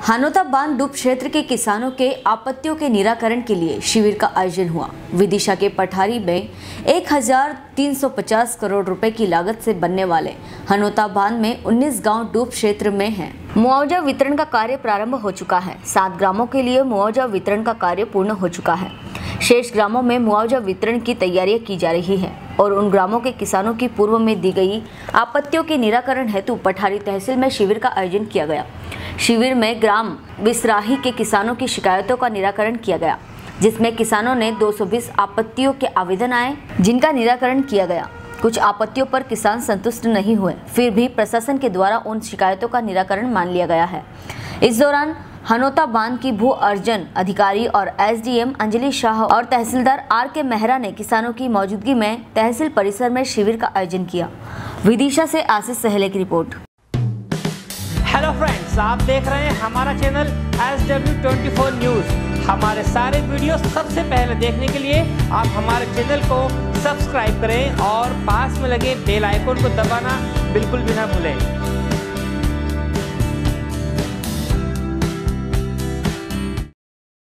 हनोता बांध डूब क्षेत्र के किसानों के आपत्तियों के निराकरण के लिए शिविर का आयोजन हुआ। विदिशा के पठारी में 1350 करोड़ रुपए की लागत से बनने वाले हनोता बांध में 19 गांव डूब क्षेत्र में हैं। मुआवजा वितरण का कार्य प्रारंभ हो चुका है। 7 ग्रामों के लिए मुआवजा वितरण का कार्य पूर्ण हो चुका है। शेष ग्रामों में मुआवजा वितरण की तैयारियां की जा रही है और उन ग्रामों के किसानों की पूर्व में दी गई आपत्तियों के निराकरण हेतु पठारी तहसील में शिविर का आयोजन किया गया। शिविर में ग्राम बिसराही के किसानों की शिकायतों का निराकरण किया गया, जिसमें किसानों ने 220 आपत्तियों के आवेदन आए, जिनका निराकरण किया गया। कुछ आपत्तियों पर किसान संतुष्ट नहीं हुए, फिर भी प्रशासन के द्वारा उन शिकायतों का निराकरण मान लिया गया है। इस दौरान हनोता बांध की भू अर्जन अधिकारी और एसडीएम अंजलि शाह और तहसीलदार आर.के. मेहरा ने किसानों की मौजूदगी में तहसील परिसर में शिविर का आयोजन किया। विदिशा से आशीष सहले की रिपोर्ट। हेलो फ्रेंड्स, आप देख रहे हैं हमारा चैनल SW24 न्यूज़। हमारे सारे वीडियो सबसे पहले देखने के लिए आप हमारे चैनल को सब्सक्राइब करें और पास में लगे बेल आइकन को दबाना बिल्कुल भी ना भूलें।